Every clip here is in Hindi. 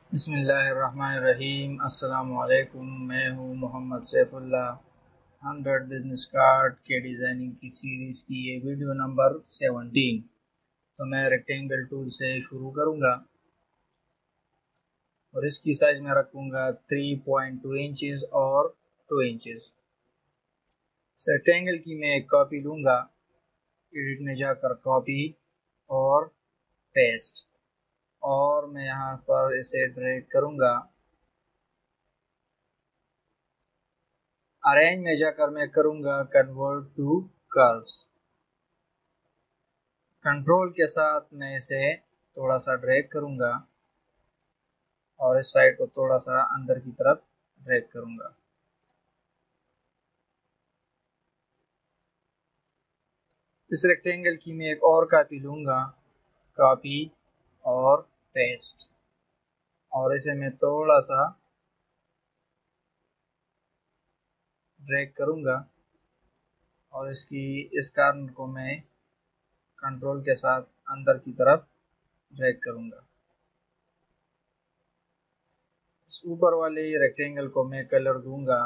बिस्मिल्लाहिर्रहमानिर्रहीम। अस्सलामुअलैकुम। मैं हूँ मोहम्मद सैफुल्लाह। 100 बिजनेस कार्ड के डिज़ाइनिंग की सीरीज़ की ये वीडियो नंबर 17। तो मैं रेक्टेंगल टूल से शुरू करूँगा और इसकी साइज़ में रखूँगा 3.2 इंचज़ और 2 इंचज़। इस रेक्टेंगल की मैं एक कॉपी लूँगा, एडिट में जाकर कॉपी और पेस्ट, और मैं यहाँ पर इसे ड्रैग करूँगा। अरेंज में जाकर मैं करूँगा कन्वर्ट टू कर्व्स। कंट्रोल के साथ मैं इसे थोड़ा सा ड्रैग करूँगा और इस साइड को थोड़ा सा अंदर की तरफ ड्रैग करूँगा। इस रेक्टेंगल की मैं एक और कॉपी लूँगा, कॉपी और पेस्ट, और इसे मैं थोड़ा सा ड्रैग करूँगा और इस कॉर्नर को मैं कंट्रोल के साथ अंदर की तरफ ड्रैग करूँगा। इस ऊपर वाले रेक्टेंगल को मैं कलर दूंगा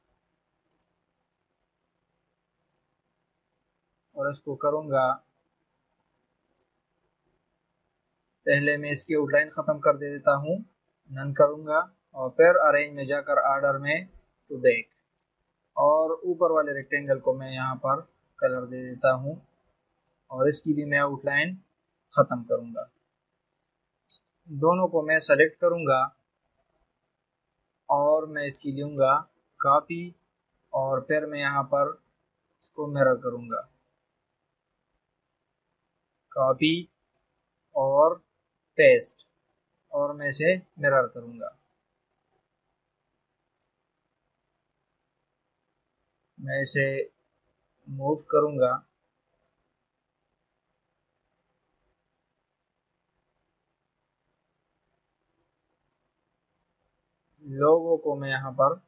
और इसको करूँगा, पहले मैं इसकी आउटलाइन ख़त्म कर देता हूँ, नन करूँगा और फिर अरेंज में जाकर ऑर्डर में टू बैक, और ऊपर वाले रेक्टेंगल को मैं यहाँ पर कलर दे देता हूँ और इसकी भी मैं आउटलाइन ख़त्म करूँगा। दोनों को मैं सेलेक्ट करूँगा और मैं इसकी लूँगा कॉपी और फिर मैं यहाँ पर इसको मिरर करूँगा, कॉपी और पेस्ट, और मैं इसे मिरर करूँगा। मैं इसे मूव करूँगा, लोगों को मैं यहाँ पर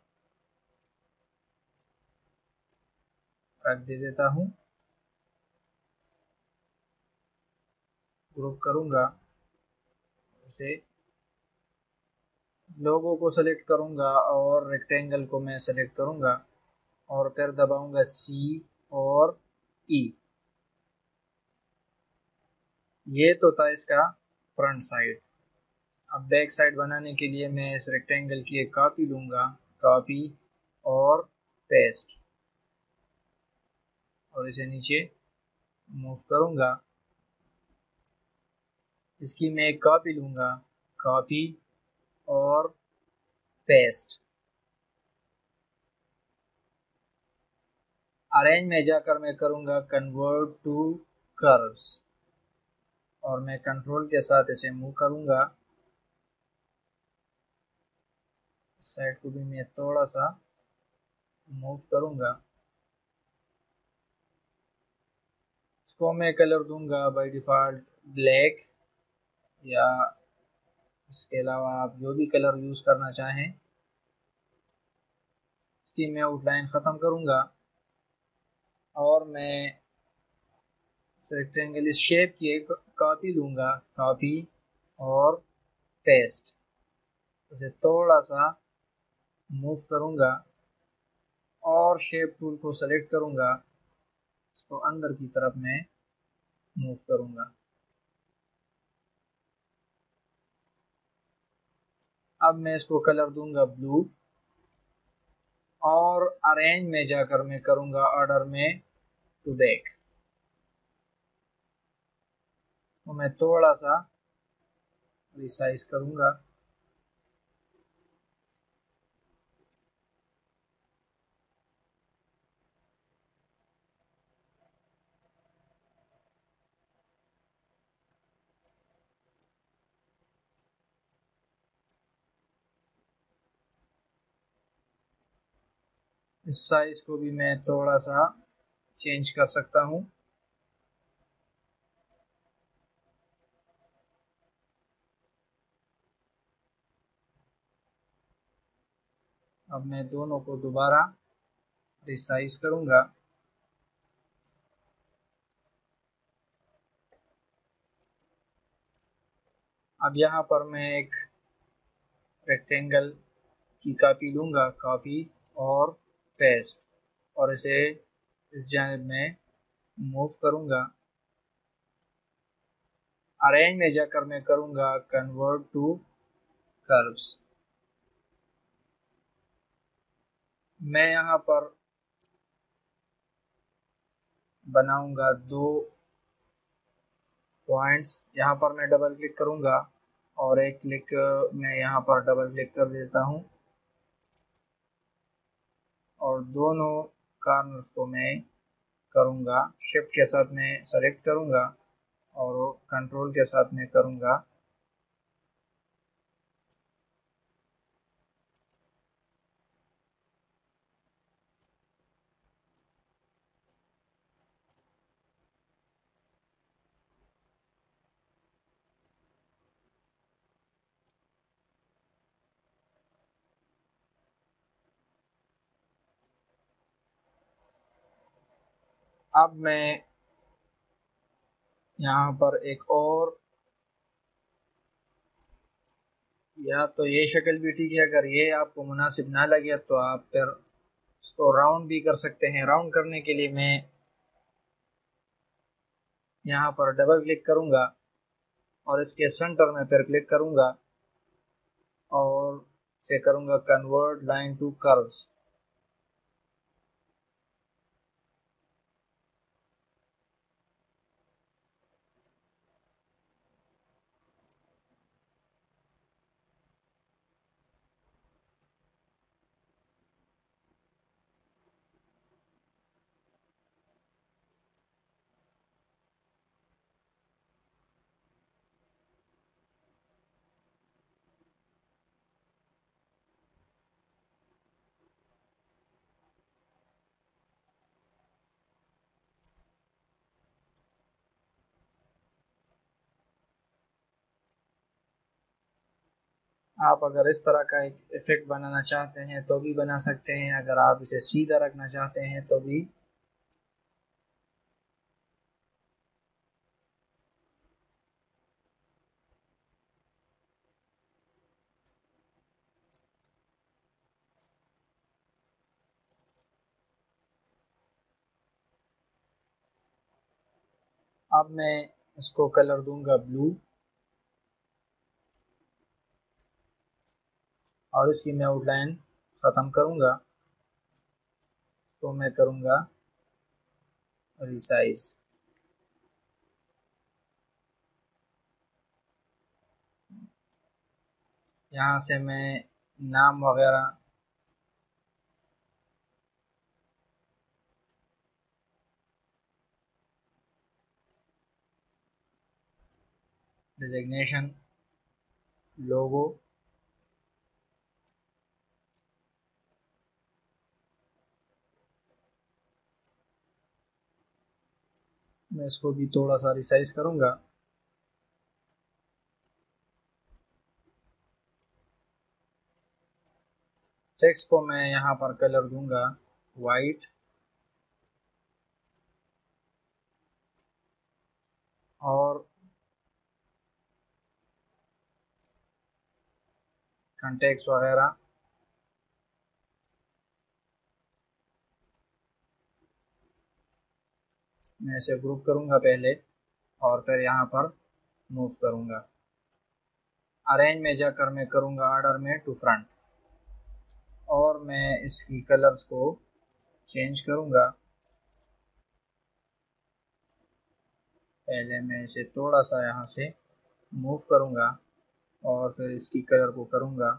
रख दे देता हूँ, ग्रुप करूँगा, इसे लोगों को सेलेक्ट करूँगा और रेक्टेंगल को मैं सेलेक्ट करूँगा और फिर दबाऊँगा सी और ई। ये तो था इसका फ्रंट साइड। अब बैक साइड बनाने के लिए मैं इस रेक्टेंगल की एक कॉपी लूँगा, कॉपी और पेस्ट, और इसे नीचे मूव करूँगा। इसकी मैं एक कॉपी लूँगा, कॉपी और पेस्ट, अरेंज में जाकर मैं करूँगा कन्वर्ट टू कर्व्स और मैं कंट्रोल के साथ इसे मूव करूँगा। साइड को भी मैं थोड़ा सा मूव करूँगा। इसको मैं कलर दूंगा बाय डिफ़ॉल्ट ब्लैक, या इसके अलावा आप जो भी कलर यूज़ करना चाहें। इसकी मैं आउटलाइन ख़त्म करूँगा और मैं इस रेक्टेंगल इस शेप की एक कॉपी लूँगा, कॉपी और पेस्ट, इसे थोड़ा सा मूव करूँगा और शेप टूल को सेलेक्ट करूँगा, इसको अंदर की तरफ मैं मूव करूँगा। अब मैं इसको कलर दूंगा ब्लू और अरेंज में जाकर मैं करूँगा ऑर्डर में टू बैक, तो मैं थोड़ा सा रिसाइज करूँगा। इस साइज को भी मैं थोड़ा सा चेंज कर सकता हूँ। अब मैं दोनों को दोबारा रिसाइज करूँगा। अब यहाँ पर मैं एक रेक्टेंगल की कॉपी लूँगा, कॉपी और पेस्ट, और इसे इस जानिब में मूव करूँगा। अरेंज में जाकर मैं करूँगा कन्वर्ट टू कर्व्स। मैं यहाँ पर बनाऊँगा 2 पॉइंट्स। यहाँ पर मैं डबल क्लिक करूँगा और एक क्लिक मैं यहाँ पर डबल क्लिक कर देता हूँ, और दोनों कॉर्नर्स को मैं करूँगा शिफ्ट के साथ मैं सेलेक्ट करूँगा और कंट्रोल के साथ मैं करूँगा अब मैं यहाँ पर एक और, या तो ये शक्ल भी ठीक है, अगर ये आपको मुनासिब ना लगे तो आप फिर इसको राउंड भी कर सकते हैं। राउंड करने के लिए मैं यहाँ पर डबल क्लिक करूँगा और इसके सेंटर में फिर क्लिक करूँगा और से करूँगा कन्वर्ट लाइन टू कर्व्स। आप अगर इस तरह का एक इफेक्ट बनाना चाहते हैं तो भी बना सकते हैं, अगर आप इसे सीधा रखना चाहते हैं तो भी। अब मैं इसको कलर दूंगा ब्लू, और इसकी मैं आउटलाइन ख़त्म करूंगा तो मैं करूंगा रिसाइज। यहाँ से मैं नाम वगैरह डिजिग्नेशन लोगो मैं इसको भी थोड़ा सा रिसाइज करूंगा। टेक्स्ट को मैं यहाँ पर कलर दूंगा वाइट, और कंटेक्स्ट वगैरह मैं इसे ग्रुप करूंगा पहले और फिर यहाँ पर मूव करूंगा। अरेंज में जाकर मैं करूंगा ऑर्डर में टू फ्रंट, और मैं इसकी कलर्स को चेंज करूंगा। पहले मैं इसे थोड़ा सा यहाँ से मूव करूंगा और फिर इसकी कलर को करूंगा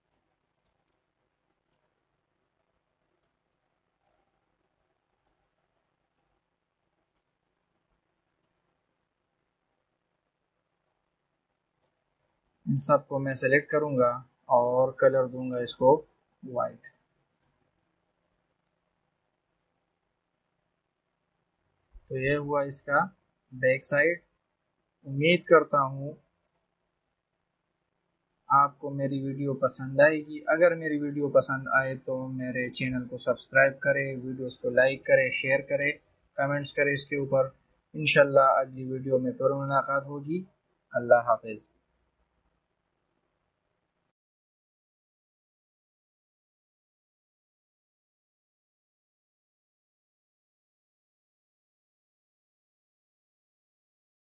इन सब को मैं सेलेक्ट करूंगा और कलर दूंगा इसको वाइट। तो ये हुआ इसका बैक साइड। उम्मीद करता हूँ आपको मेरी वीडियो पसंद आएगी। अगर मेरी वीडियो पसंद आए तो मेरे चैनल को सब्सक्राइब करें, वीडियोस को लाइक करें, शेयर करें, कमेंट्स करें इसके ऊपर। इंशाल्लाह अगली वीडियो में फिर मुलाकात होगी। अल्लाह हाफिज़।